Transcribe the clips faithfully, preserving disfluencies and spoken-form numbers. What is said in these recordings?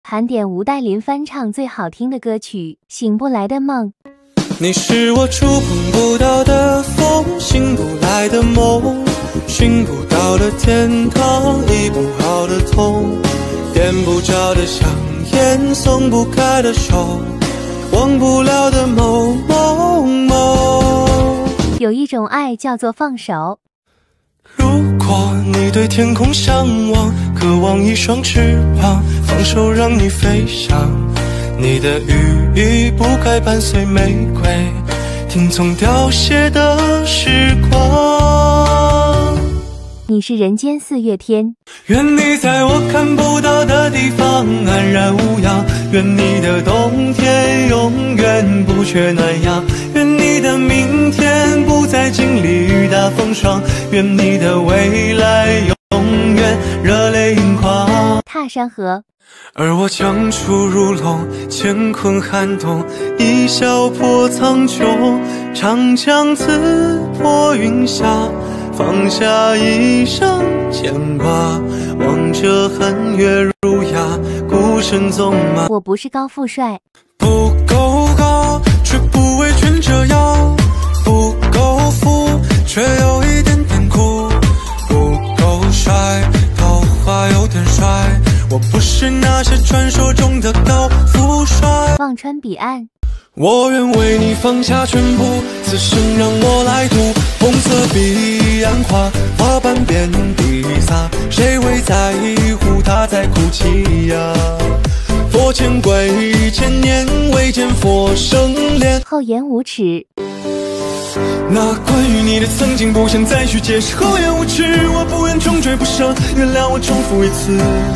盘点吴岱林翻唱最好听的歌曲《醒不来的梦》。 你是我触碰不到的风，醒不来的梦，寻不到的天堂，医不好的痛，点不着的香烟，松不开的手，忘不了的某某某。 有一种爱叫做放手。 如果你对天空向往，渴望一双翅膀，放手让你飞翔，你的羽不该伴随玫瑰，听从凋谢的时光。 你是人间四月天， 愿你在我看不到的地方安然无恙，愿你的冬天永远不缺暖阳，愿你的明天不再经历雨打风霜，愿你的未来永远热泪盈眶。 踏山河， 而我将出如龙，乾坤撼动，一笑破苍穹，长江刺破云霞，放下一生牵挂，望着恨月如牙，孤身纵马。 我不是高富帅， 不够高，却不为权折腰，不够富，却有一点点酷，不够帅，头发有点帅，我不是那些传说中的高富帅。 望穿彼岸， 我愿为你放下全部，此生让我来渡。红色彼岸花，花瓣遍地撒，谁会在乎他在哭泣呀？佛前跪千年，未见佛生莲。 厚颜无耻， 那关于你的曾经不想再去解释，厚颜无耻，我不愿终追不舍，原谅我重复一次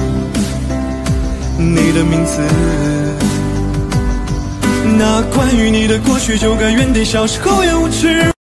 你的名字。那关于你的过去就该原地消失，厚颜无耻。